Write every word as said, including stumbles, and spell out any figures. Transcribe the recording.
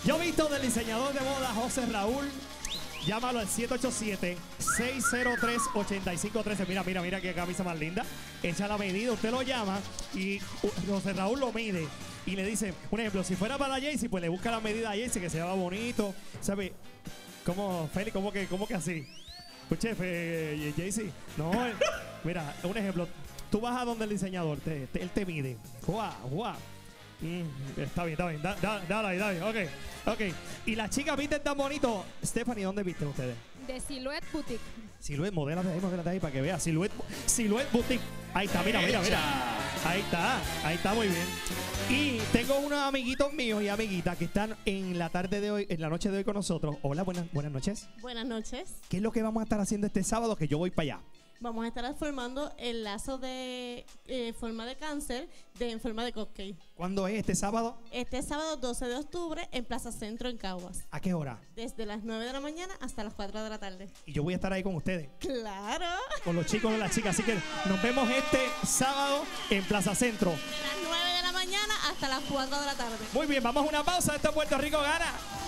Yo he visto del diseñador de moda José Raúl. Llámalo al siete ocho siete, seis cero tres, ocho cinco uno tres. Mira, mira, mira qué camisa más linda. Echa la medida, usted lo llama y José Raúl lo mide. Y le dice, un ejemplo, si fuera para Jaycee, pues le busca la medida a Jaycee, que se vea bonito. ¿Sabe? ¿Cómo, Feli? ¿Cómo que, cómo que así? Escuche, eh, Jaycee. No, eh, mira, un ejemplo. Tú vas a donde el diseñador, te, te, él te mide. ¡Guau, guau! Mm, está bien, está bien. Da, da, dale ahí, dale. Ok, ok. Y las chicas visten tan bonito. Stephanie, ¿dónde visten ustedes? De Silhouette Boutique. Silhouette, modélate ahí, modélate ahí para que veas. Silhouette, Silhouette Boutique. Ahí está, mira, mira, mira. Ahí está, ahí está muy bien. Y tengo unos amiguitos míos y amiguitas que están en la tarde de hoy, en la noche de hoy con nosotros. Hola, buenas, buenas noches. Buenas noches. ¿Qué es lo que vamos a estar haciendo este sábado que yo voy para allá? Vamos a estar formando el lazo de eh, forma de cáncer de, en forma de cupcake. ¿Cuándo es este sábado? Este sábado doce de octubre en Plaza Centro en Caguas. ¿A qué hora? Desde las nueve de la mañana hasta las cuatro de la tarde. Y yo voy a estar ahí con ustedes. ¡Claro! Con los chicos y las chicas. Así que nos vemos este sábado en Plaza Centro. De las nueve de la mañana hasta las cuatro de la tarde. Muy bien, vamos a una pausa. Esto es Puerto Rico Gana.